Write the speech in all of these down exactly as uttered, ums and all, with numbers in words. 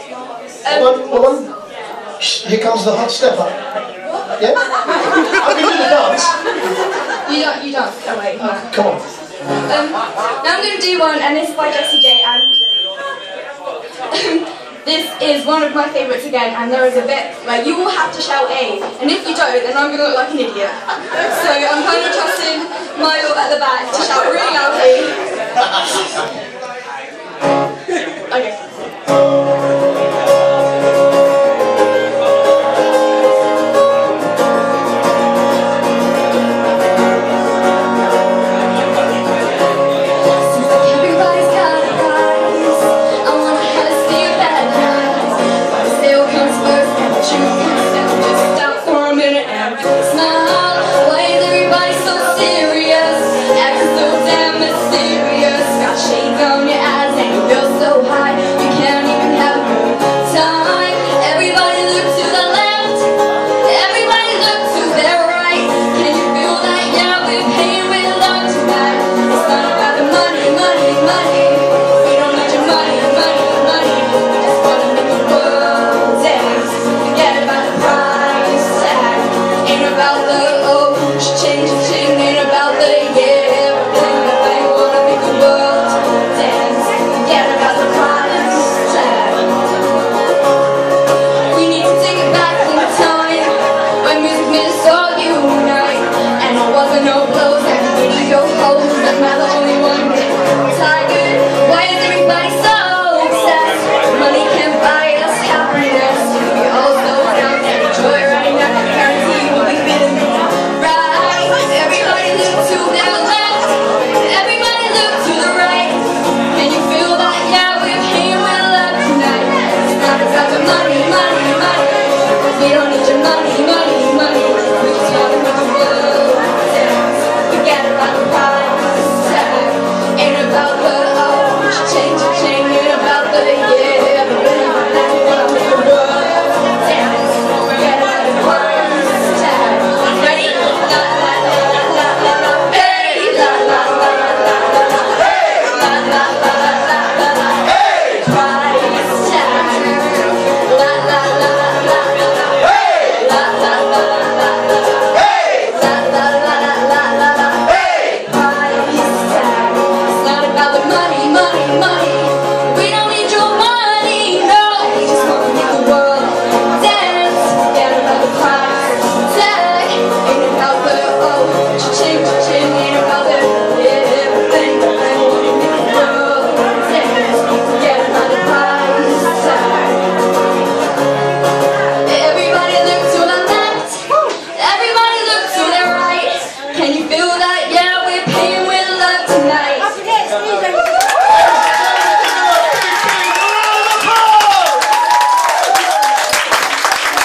Um, hold on, hold on. Shh, here comes the hot stepper. Yeah? I can do the dance. You don't, you don't. Oh wait, hold on. Come on. Um, now I'm going to do one, and this is by Jessy-J, and this is one of my favourites again, and there is a bit where you all have to shout A, and if you don't, then I'm going to look like an idiot. So I'm kind of trusting Milo at the back to shout really loudly. Okay.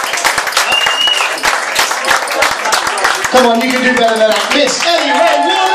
Come on, you can do better than that. Miss Ellie-Rae.